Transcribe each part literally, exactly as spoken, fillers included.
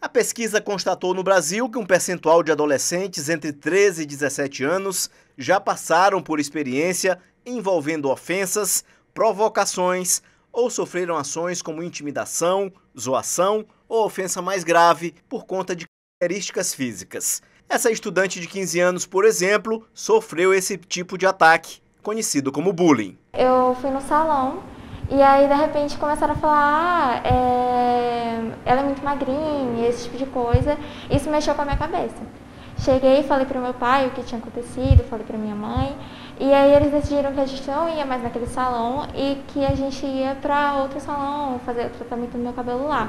A pesquisa constatou no Brasil que um percentual de adolescentes entre treze e dezessete anos já passaram por experiência envolvendo ofensas, provocações ou sofreram ações como intimidação, zoação ou ofensa mais grave por conta de características físicas. Essa estudante de quinze anos, por exemplo, sofreu esse tipo de ataque, conhecido como bullying. Eu fui no salão e aí de repente começaram a falar, ah, é... ela é muito magrinha, esse tipo de coisa. Isso mexeu com a minha cabeça. Cheguei e falei para o meu pai o que tinha acontecido, falei para minha mãe. E aí eles decidiram que a gente não ia mais naquele salão e que a gente ia para outro salão fazer o tratamento do meu cabelo lá.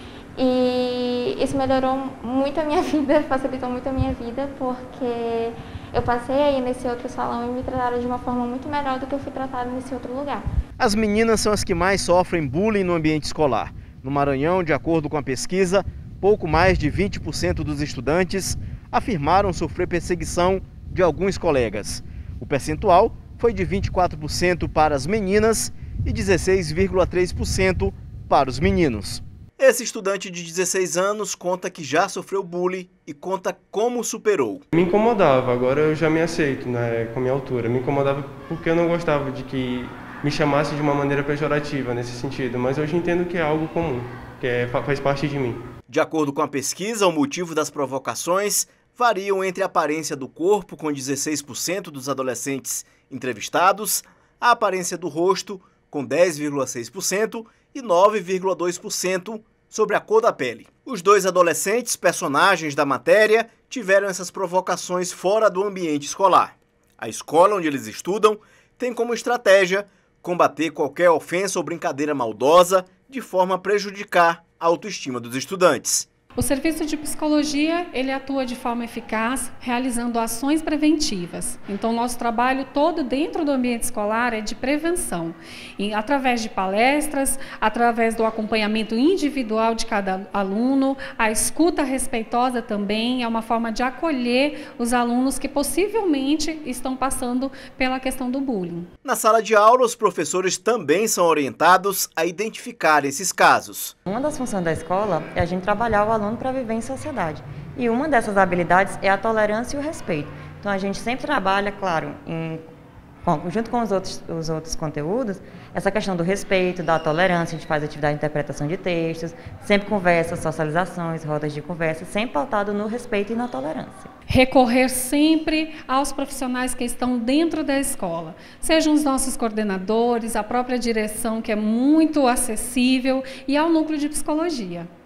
E isso melhorou muito a minha vida, facilitou muito a minha vida, porque eu passei aí nesse outro salão e me trataram de uma forma muito melhor do que eu fui tratada nesse outro lugar. As meninas são as que mais sofrem bullying no ambiente escolar. No Maranhão, de acordo com a pesquisa, pouco mais de vinte por cento dos estudantes afirmaram sofrer perseguição de alguns colegas. O percentual foi de vinte e quatro por cento para as meninas e dezesseis vírgula três por cento para os meninos. Esse estudante de dezesseis anos conta que já sofreu bullying e conta como superou. Me incomodava, agora eu já me aceito, né, com a minha altura. Me incomodava porque eu não gostava de que me chamasse de uma maneira pejorativa nesse sentido, mas hoje entendo que é algo comum, que é, faz parte de mim. De acordo com a pesquisa, o motivo das provocações variam entre a aparência do corpo, com dezesseis por cento dos adolescentes entrevistados, a aparência do rosto, com dez vírgula seis por cento, e nove vírgula dois por cento sobre a cor da pele. Os dois adolescentes, personagens da matéria, tiveram essas provocações fora do ambiente escolar. A escola onde eles estudam tem como estratégia combater qualquer ofensa ou brincadeira maldosa de forma a prejudicar a autoestima dos estudantes. O serviço de psicologia, ele atua de forma eficaz, realizando ações preventivas. Então, nosso trabalho todo dentro do ambiente escolar é de prevenção. E, através de palestras, através do acompanhamento individual de cada aluno, a escuta respeitosa também é uma forma de acolher os alunos que possivelmente estão passando pela questão do bullying. Na sala de aula, os professores também são orientados a identificar esses casos. Uma das funções da escola é a gente trabalhar o aluno para viver em sociedade. E uma dessas habilidades é a tolerância e o respeito. Então a gente sempre trabalha, claro, em, junto com os outros, os outros conteúdos, essa questão do respeito, da tolerância. A gente faz atividade de interpretação de textos, sempre conversas, socializações, rodas de conversa, sempre pautado no respeito e na tolerância. Recorrer sempre aos profissionais que estão dentro da escola, sejam os nossos coordenadores, a própria direção, que é muito acessível, e ao núcleo de psicologia.